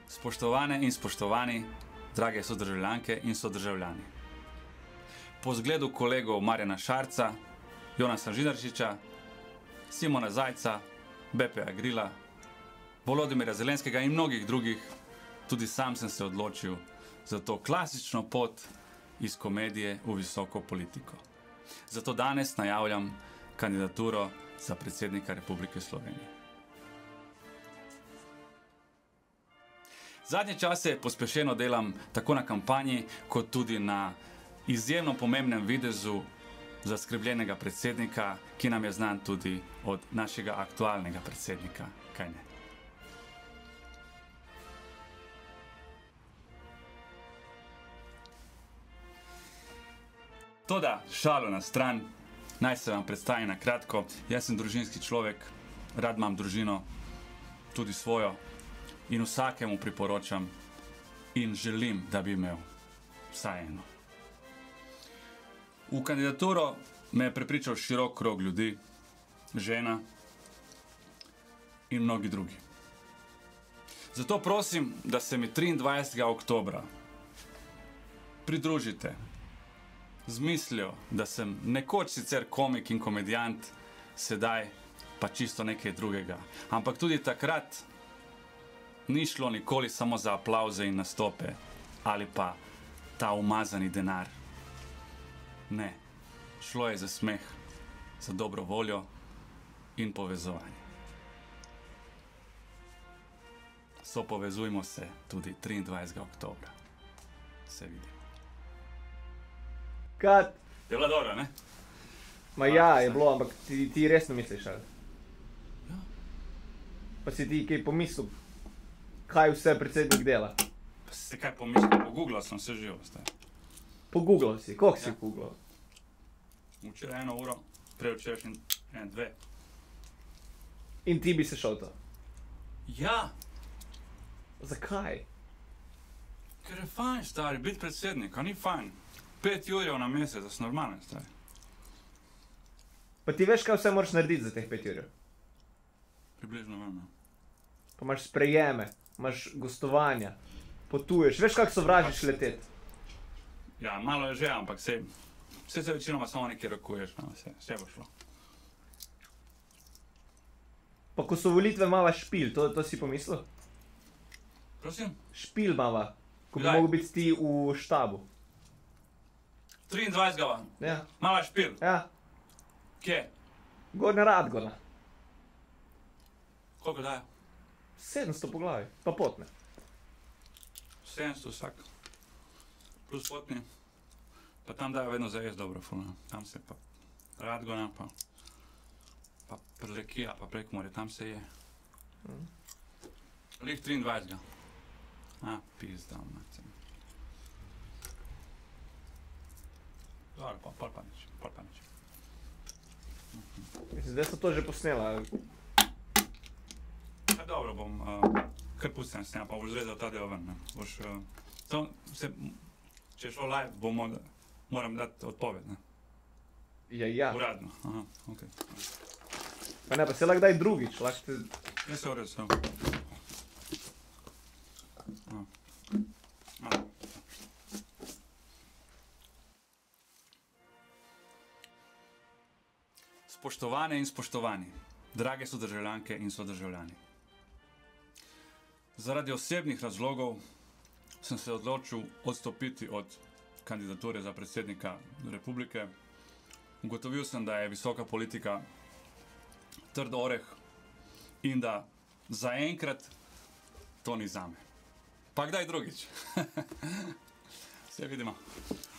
Spoštovane in spoštovani, drage sodržavljanke in sodržavljani. Po zgledu kolegov Marjana Šarca, Jonasa Žnidaršiča, Simona Zajca, Bepeja Grila, Volodimira Zelenskega in mnogih drugih, tudi sam sem se odločil za to klasično pot iz komedije v visoko politiko. Zato danes najavljam kandidaturo za predsednika Republike Slovenije. Zadnje čase pospešeno delam tako na kampanji, kot tudi na izjemno pomembnem videzu zaskrbljenega predsednika, ki nam je znan tudi od našega aktualnega predsednika, kaj ne? Toda, šalo na stran, naj se vam predstavim na kratko. Jaz sem družinski človek, rad imam družino, tudi svojo, in vsakemu priporočam in želim, da bi imel vsaj eno. V kandidaturo me je prepričal širok krog ljudi, žena in mnogi drugi. Zato prosim, da se mi 23. oktobra pridružite z mislijo, da sem nekoč sicer komik in komedijant, sedaj pa čisto nekaj drugega. Ampak tudi takrat ni šlo nikoli samo za aplavze in nastope ali pa ta umazani denar. Ne, šlo je za smeh, za dobro voljo in povezovanje. Sopovezujmo se tudi 23. oktobra. Se vidimo. Kad? Je bila dobro, ne? Ma ja, je bilo, ampak ti resno misliš, ali? Ja. Pa si ti kaj pomislil, kaj vse predsednik dela? Pa si kaj pomislil, pogooglal sem se živo, staj. Pogooglal si, koliko si pogooglal? Včeraj 1 uro, prevčerajšnji 2. In ti bi se šel to? Ja, Zakaj? ker je fajn, stari, biti predsednik, a ni fajn. 5 jurjev na mesec, da si normalen, stari. Pa ti veš, kaj vse moraš narediti za teh 5 jurjev? Približno vem, ja. Pa imaš sprejeme, imaš gostovanja, potuješ, veš, kako sovražiš leteti? Ja, malo je že, ampak se večinoma samo nekaj rokuješ, no, vse bo šlo. Pa ko so volitve, mava špil, to si pomislil? Prosim? Špil mava, ko bi Kdaj? mogel biti ti v štabu. 23. Ja, Mala špil. ja, Kje? Gornja Radgona. Koliko daje? 700 po glavi, pa potne. 700 vsak. Plus potni. Pa tam dajo vedno za jesti dobro, fulno. Tam se pa Radgona, pa Prlekija, pa Prekmurje, tam se je. Lih 23. A, pizda, mace. Dobro, pol pa nič. Mislim, zdaj so to že posnela. Ja, dobro, bom kar pustim s tem, pa boš zrezal ta del ven, ne. Boš, če je šlo live, moram dati odpoved, ne. Ja. Uradno, aha, okej. Pa ne, pa se lahko daj drugič, lahko te... Ja, se v redu, se. Spoštovane in spoštovani, drage sodržavljanke in sodržavljani. Zaradi osebnih razlogov sem se odločil odstopiti od kandidature za predsednika republike. Ugotovil sem, da je visoka politika trd oreh in da zaenkrat to ni zame. Pa kdaj drugič? Se vidimo.